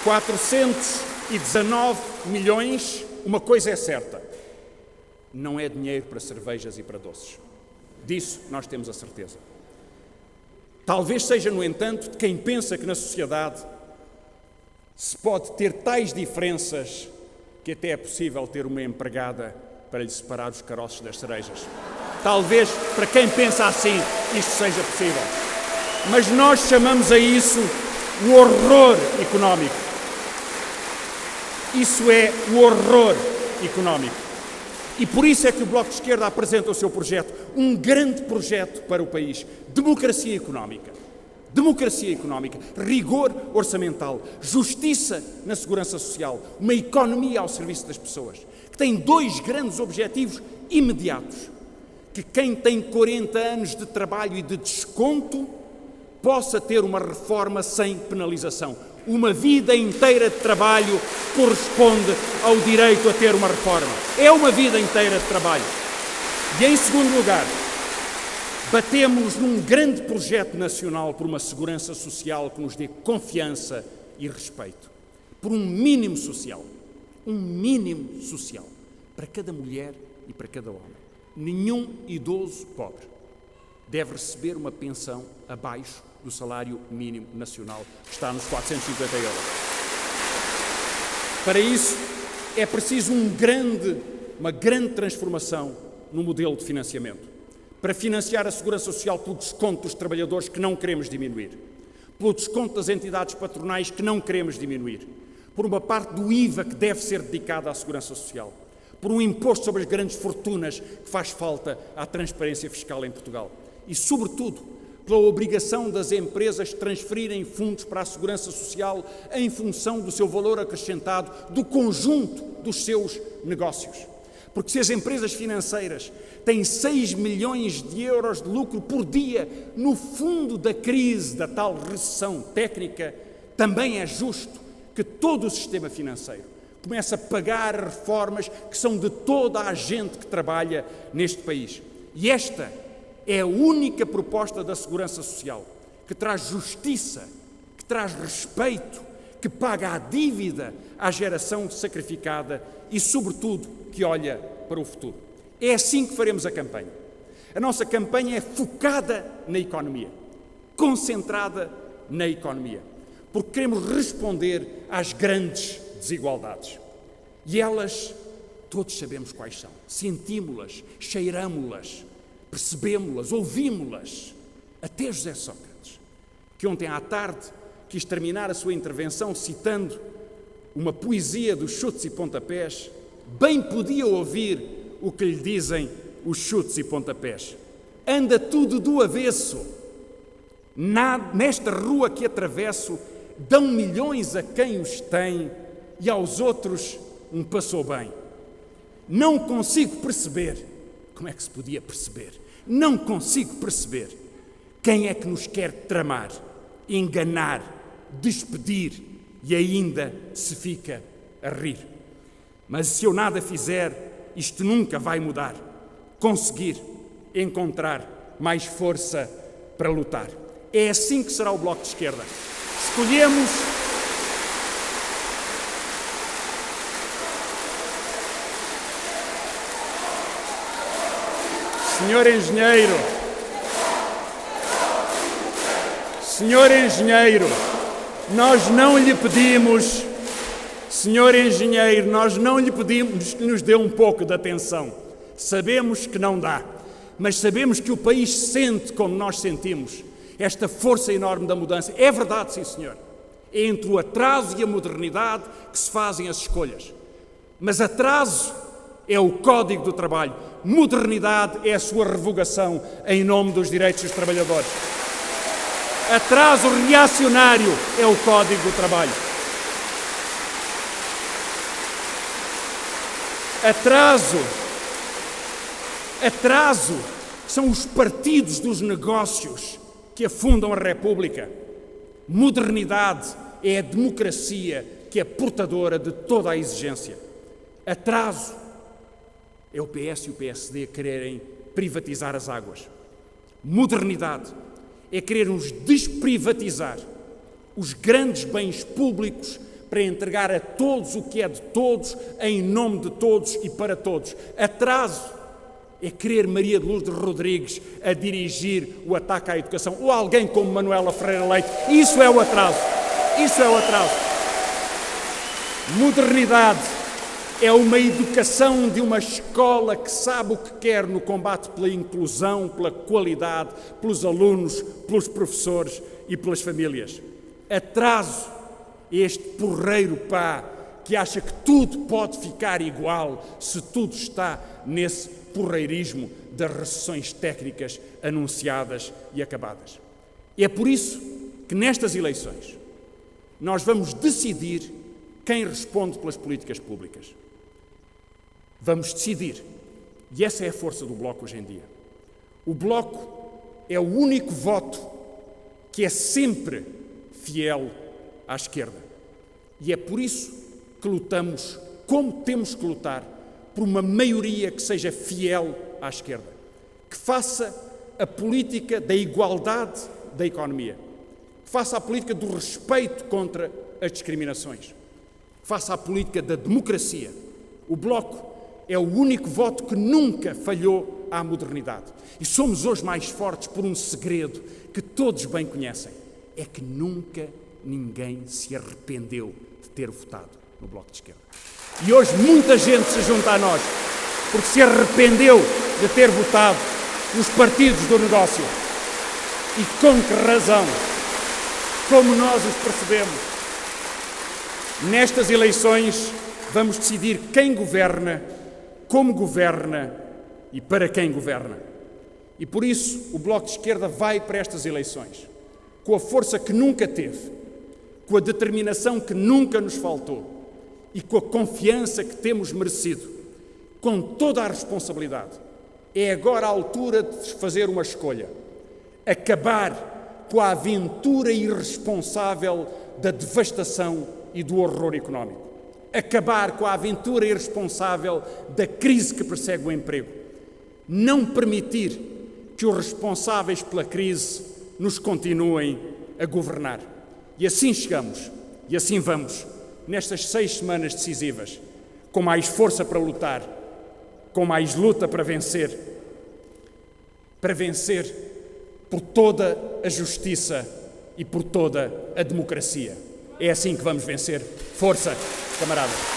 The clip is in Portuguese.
419 milhões, uma coisa é certa, não é dinheiro para cervejas e para doces. Disso nós temos a certeza. Talvez seja, no entanto, de quem pensa que na sociedade se pode ter tais diferenças que até é possível ter uma empregada para lhe separar os caroços das cerejas. Talvez, para quem pensa assim, isto seja possível. Mas nós chamamos a isso o horror económico. Isso é o horror económico. E por isso é que o Bloco de Esquerda apresenta o seu projeto, um grande projeto para o país. Democracia económica, rigor orçamental, justiça na segurança social, uma economia ao serviço das pessoas, que tem dois grandes objetivos imediatos. Que quem tem 40 anos de trabalho e de desconto possa ter uma reforma sem penalização. Uma vida inteira de trabalho corresponde ao direito a ter uma reforma. É uma vida inteira de trabalho. E, em segundo lugar, batemos num grande projeto nacional por uma segurança social que nos dê confiança e respeito. Por um mínimo social para cada mulher e para cada homem. Nenhum idoso pobre deve receber uma pensão abaixo do salário mínimo nacional, que está nos 450 euros. Para isso, é preciso uma grande transformação no modelo de financiamento. Para financiar a segurança social pelo desconto dos trabalhadores, que não queremos diminuir, pelo desconto das entidades patronais, que não queremos diminuir, por uma parte do IVA que deve ser dedicada à segurança social, por um imposto sobre as grandes fortunas que faz falta à transparência fiscal em Portugal e, sobretudo, pela obrigação das empresas transferirem fundos para a segurança social em função do seu valor acrescentado, do conjunto dos seus negócios. Porque se as empresas financeiras têm 6 milhões de euros de lucro por dia no fundo da crise, da tal recessão técnica, também é justo que todo o sistema financeiro comece a pagar reformas que são de toda a gente que trabalha neste país. E esta é a única proposta da segurança social que traz justiça, que traz respeito, que paga a dívida à geração sacrificada e, sobretudo, que olha para o futuro. É assim que faremos a campanha. A nossa campanha é focada na economia, concentrada na economia, porque queremos responder às grandes desigualdades. E elas, todos sabemos quais são. Sentimos-las, cheiramo-las, percebemos-las, ouvimos-las. Até José Sócrates, que ontem à tarde quis terminar a sua intervenção citando uma poesia dos chutes e pontapés, bem podia ouvir o que lhe dizem os chutes e pontapés. Anda tudo do avesso. Nesta rua que atravesso, dão milhões a quem os tem e aos outros um passou bem. Não consigo perceber. Como é que se podia perceber? Não consigo perceber quem é que nos quer tramar, enganar, despedir e ainda se fica a rir. Mas se eu nada fizer, isto nunca vai mudar. Conseguir encontrar mais força para lutar. É assim que será o Bloco de Esquerda. Escolhemos Senhor Engenheiro, nós não lhe pedimos, Senhor Engenheiro, nós não lhe pedimos que nos dê um pouco de atenção. Sabemos que não dá, mas sabemos que o país sente como nós sentimos, esta força enorme da mudança. É verdade, sim, senhor. É entre o atraso e a modernidade que se fazem as escolhas. Mas atraso é o Código do Trabalho. Modernidade é a sua revogação em nome dos direitos dos trabalhadores. Atraso reacionário é o Código do Trabalho. Atraso são os partidos dos negócios que afundam a República. Modernidade é a democracia que é portadora de toda a exigência. Atraso é o PS e o PSD quererem privatizar as águas. Modernidade é querermos desprivatizar os grandes bens públicos para entregar a todos o que é de todos, em nome de todos e para todos. Atraso é querer Maria de Lourdes Rodrigues a dirigir o ataque à educação, ou alguém como Manuela Ferreira Leite. Isso é o atraso. Isso é o atraso. Modernidade é uma educação de uma escola que sabe o que quer no combate pela inclusão, pela qualidade, pelos alunos, pelos professores e pelas famílias. Atraso é este porreiro pá que acha que tudo pode ficar igual se tudo está nesse porreirismo das recessões técnicas anunciadas e acabadas. É por isso que nestas eleições nós vamos decidir quem responde pelas políticas públicas. Vamos decidir. E essa é a força do Bloco hoje em dia. O Bloco é o único voto que é sempre fiel à esquerda. E é por isso que lutamos, como temos que lutar, por uma maioria que seja fiel à esquerda, que faça a política da igualdade da economia, que faça a política do respeito contra as discriminações, que faça a política da democracia. O Bloco é o único voto que nunca falhou à modernidade. E somos hoje mais fortes por um segredo que todos bem conhecem. É que nunca ninguém se arrependeu de ter votado no Bloco de Esquerda. E hoje muita gente se junta a nós porque se arrependeu de ter votado nos partidos do negócio. E com que razão? Como nós os percebemos? Nestas eleições vamos decidir quem governa, como governa e para quem governa. E por isso o Bloco de Esquerda vai para estas eleições com a força que nunca teve, com a determinação que nunca nos faltou e com a confiança que temos merecido, com toda a responsabilidade. É agora a altura de fazer uma escolha. Acabar com a aventura irresponsável da devastação e do horror económico. Acabar com a aventura irresponsável da crise que persegue o emprego. Não permitir que os responsáveis pela crise nos continuem a governar. E assim chegamos, e assim vamos, nestas 6 semanas decisivas, com mais força para lutar, com mais luta para vencer por toda a justiça e por toda a democracia. É assim que vamos vencer. Força, camaradas!